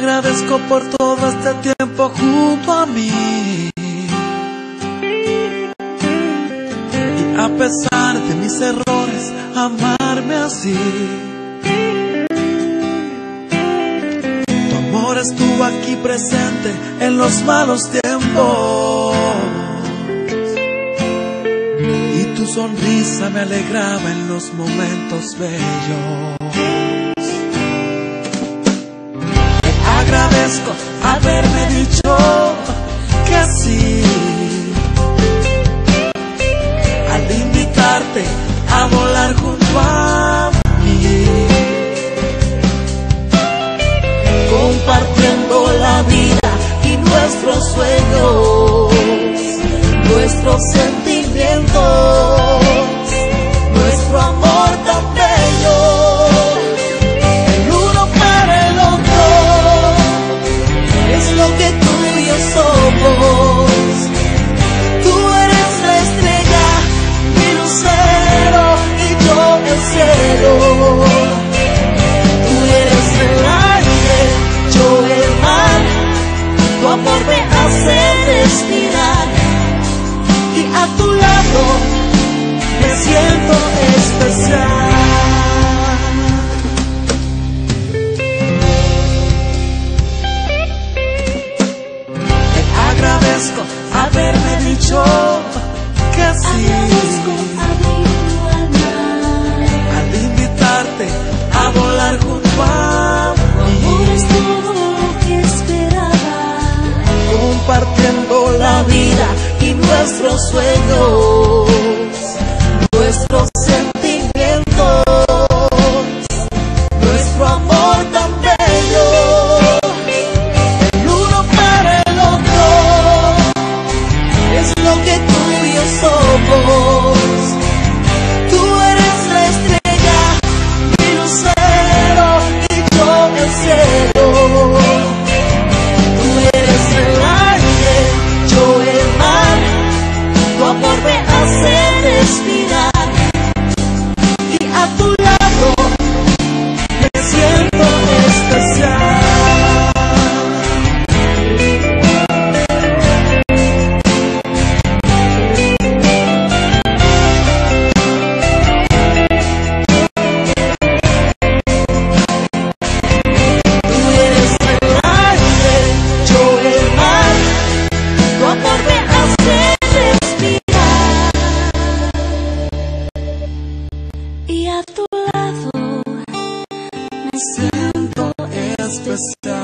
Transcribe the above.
agradezco por todo este tiempo junto a mí. Y a pesar de mis errores, amarme así. Tu amor estuvo aquí presente en los malos tiempos. Y tu sonrisa me alegraba en los momentos bellos. Agradezco haberme dicho que sí, al invitarte a volar junto a mí, compartiendo la vida y nuestros sueños, nuestros sentimientos, nuestro amor tan bello. Es lo que tú y yo somos. Tú eres la estrella, mi lucero y yo el cielo. Tú eres el aire, yo el mar. Tu amor me hace respirar. Y a tu lado me siento especial. Agradezco haberme dicho que sí, al invitarte a volar junto a mí, es todo lo que esperaba, compartiendo la vida y nuestros sueños, nuestros sentimientos, nuestro amor tan bello. Tú eres la estrella, mi lucero y yo el cielo. Tú eres el aire, yo el mar. Tu amor me hace respirar. Y a tu lado me siento especial. Y a tu lado me siento especial.